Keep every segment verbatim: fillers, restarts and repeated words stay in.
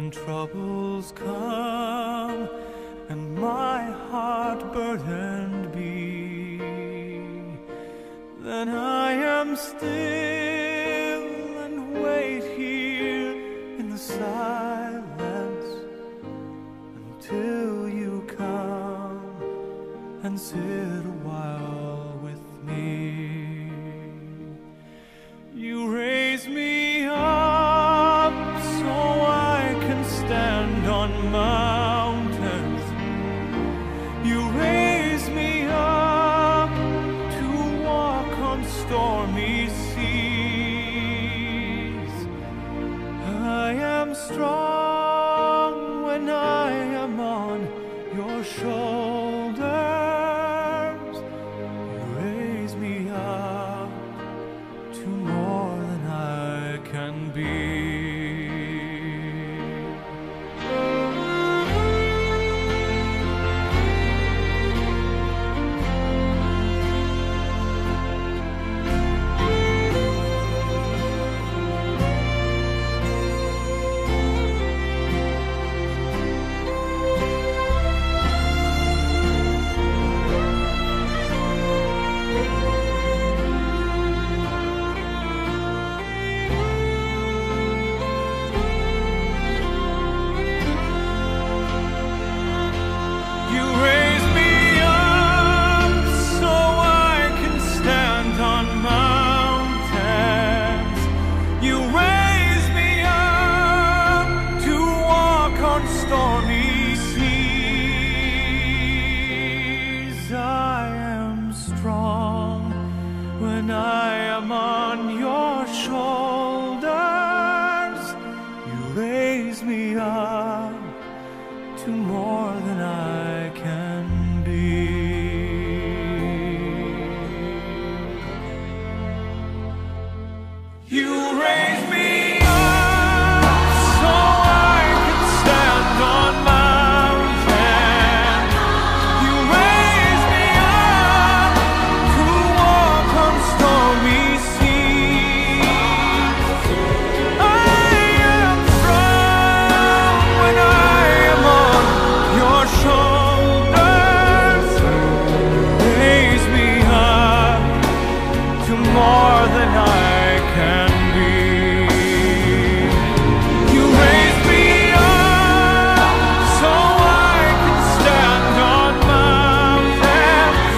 When troubles come and my heart burdened be, then I am still and wait here in the silence until you come and sit a while with me. You raise me up so I can stand on mountains. You raise me up to walk on stormy seas. I am strong when I am on your shoulders. You raise me up to more than I can be. When I am on your shoulders, you raise me up to more than I can be. You raise me up so I can stand on mountains. You raise me up to walk on stormy seas. I am strong when I am on your shoulders. Raise me up to more than I can be. You raise me up so I can stand on mountains.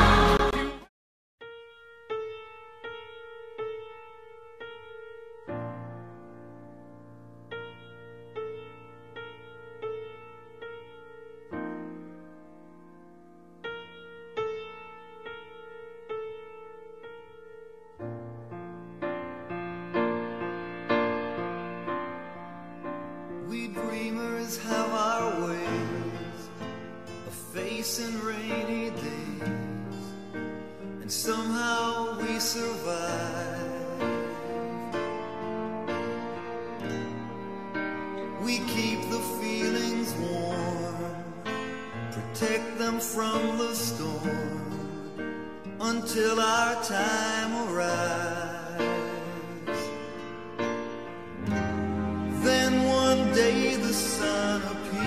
We dreamers have our ways of facing rainy days, and somehow we survive. We keep the feelings warm, protect them from the storm, until our time arrives. Then one day the sun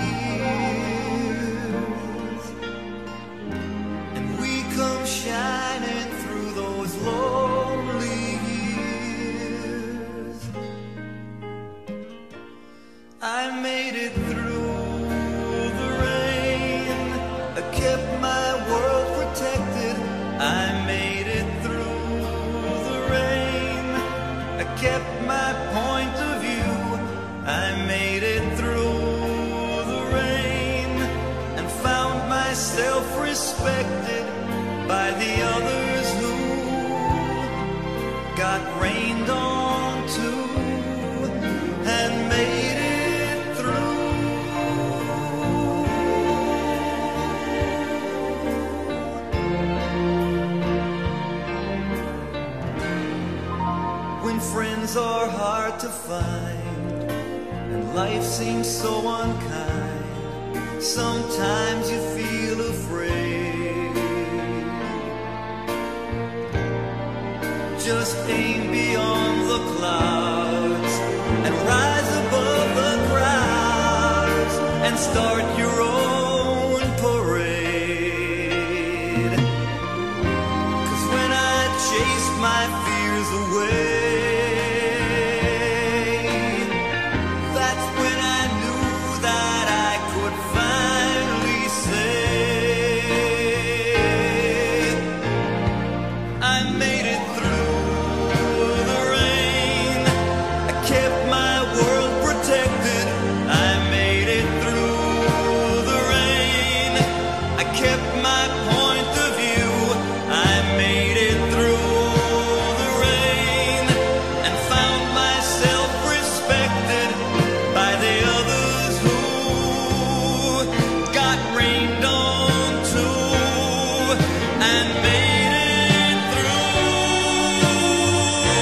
appears, and we come shining through those lonely years. I made it through the rain, I kept my world protected. I made it through the rain, I kept my point of view. I made it through the rain and found myself respected by the others who got rained on too and made it through. When friends are hard to find and life seems so unkind, sometimes you feel afraid. Just aim beyond the clouds and rise above the crowd. and start your own parade. 'Cause when I chased my fears away, that's when I knew that I could finally say I made it through the rain. I kept my world protected. I made it through the rain. I kept my point of view. I made it through the rain and found myself respected by the others who got rained on too and made it through.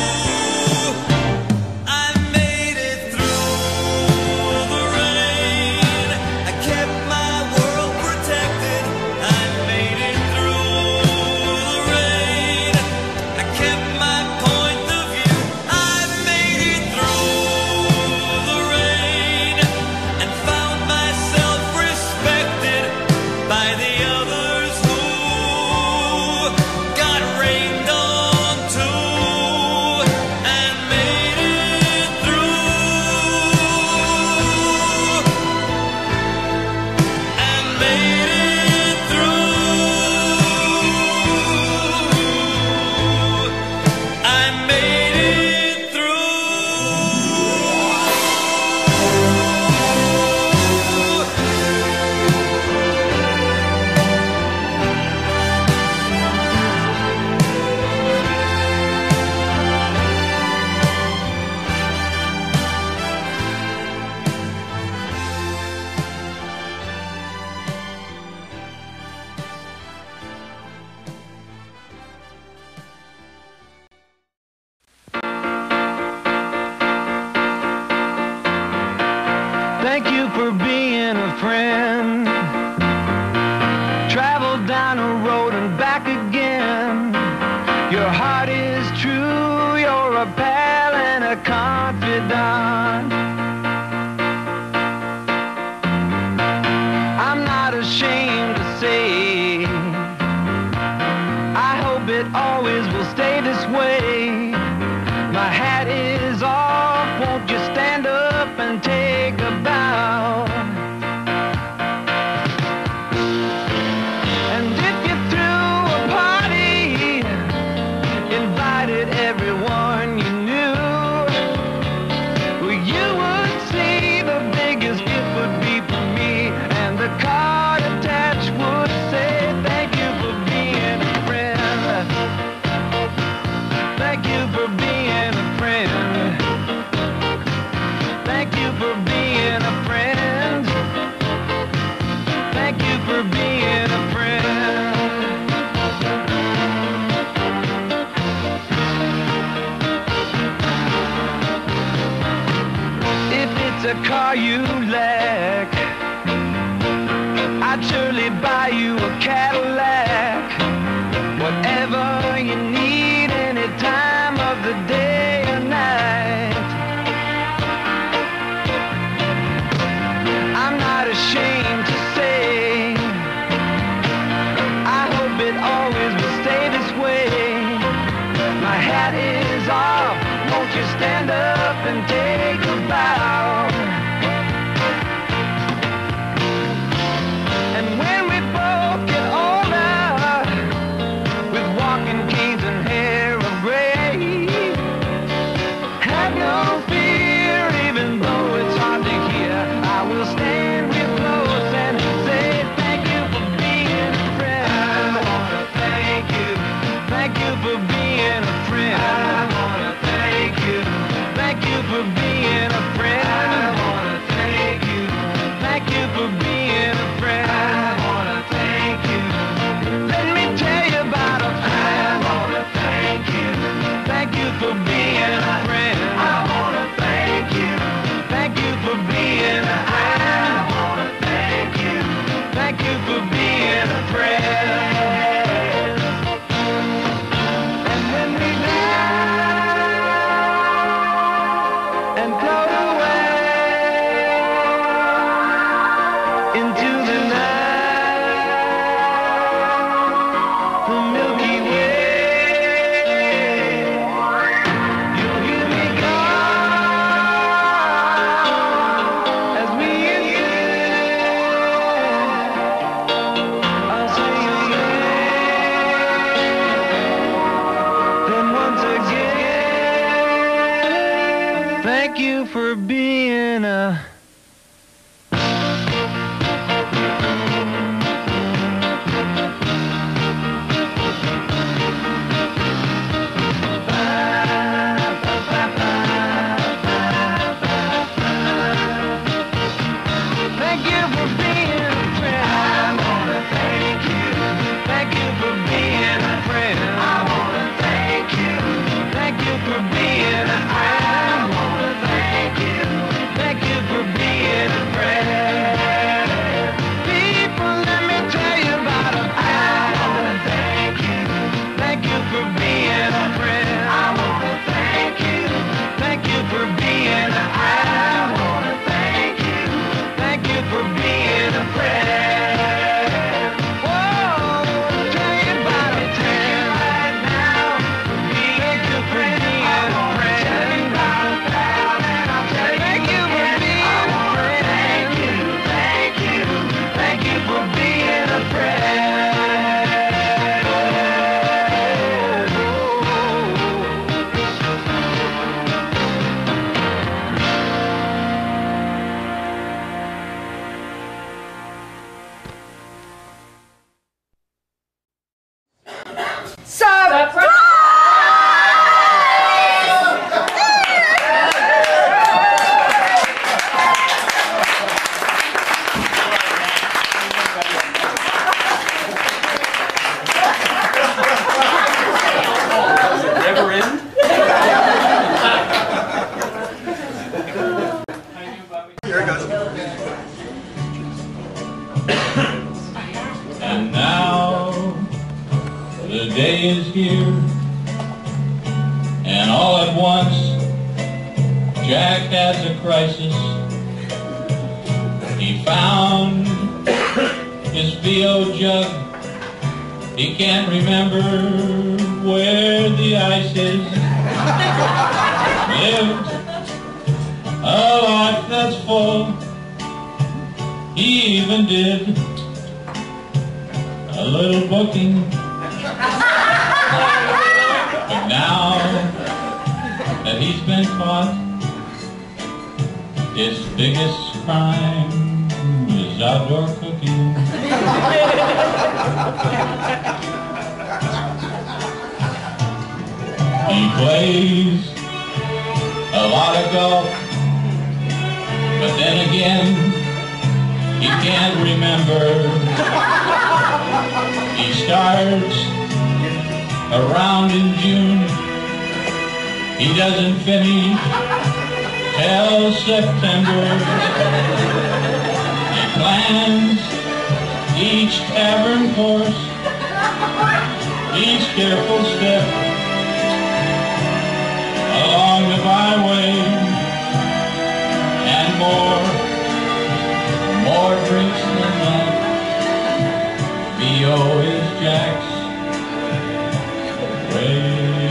I made it through the rain. I kept my world protected. I made it through the rain. I kept my point of view. I made it through the rain and found myself respected by the others who got rained on too and made it through and made it through. I made it Thank you for being a friend. Travel down a road and back again. Your heart is true, you're a pal and a confidant. I'm not ashamed to say, I hope it always will stay this way. My hat is off, won't you stand up and take a bow? And if you threw a party, invited everyone you knew, well, you would see the biggest gift would be for me, and the card attached would say, thank you for being a friend. Thank you for being a friend. Thank you for being a friend. Thank you for being a friend. If it's a car you lack, I'd surely buy you a Cadillac. Whatever you need, any time of the day or night. I'm not ashamed to say, I hope it always will stay this way. My hat is off, won't you stand up and take a bow? And when we both get older, with walking canes and hair of gray, have no fear, even though it's hard to hear. I will stand real close and say thank you for being a friend. I wanna thank you. Thank you for being a friend. I wanna thank you. Thank you for being a friend. I wanna thank you. Thank you for being a friend. I wanna thank you. Let me tell you about a friend. I wanna thank you. Thank you for being a friend. I wanna thank you. Thank you for being a friend. I wanna thank you. Thank you for being a friend. And when we laugh and float away, into the night, the Milky Way. You'll hear me call as we ascend. I'll sing again, then once again. Thank you for being a Thank you for being a friend. I wanna thank you. Thank you for being a friend. I wanna thank you. Thank you for being a friend. I wanna thank you. Thank you for being a friend. People, let me tell you about a friend. I wanna thank you. Thank you for being a friend. I wanna thank you. Thank you for being a friend. I wanna thank you. Thank you for being a friend. Whoa, tell you about a friend right now. Thank you for being a friend. Thank you for being a friend. Thank you, thank you, thank you for being a friend. Never end? Here it goes. And now the day is here, and all at once Jack has a crisis. He found his V O jug. He can't remember where the ice is. Lived a life that's full. He even did a little booking. But now that he's been caught, his biggest crime is outdoor cooking. He plays a lot of golf, but then again, he can't remember. He starts around in June. He doesn't finish till September. He plans each tavern course, each careful step along the byway, and more, more drinks than that. V O is Jack's way.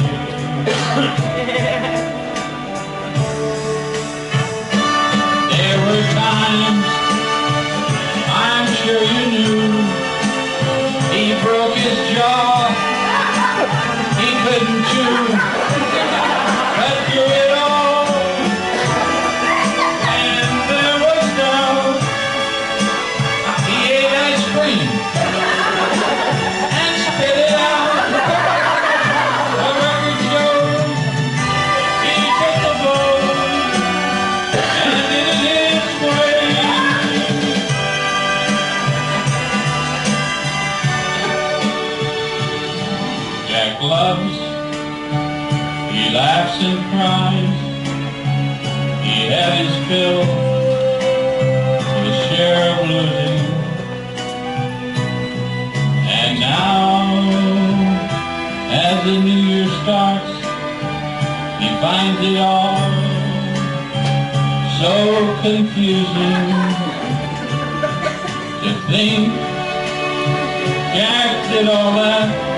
There were times, I'm sure you knew, he broke his jaw, he couldn't chew, but through it all, and there was doubt, he ate ice cream and spit it out. The record shows he took the vote and did it his way. Jack loves, he laughs and cries. He had his fill, his share of losing, and now, as the new year starts, he finds it all so confusing. me. Jack did all that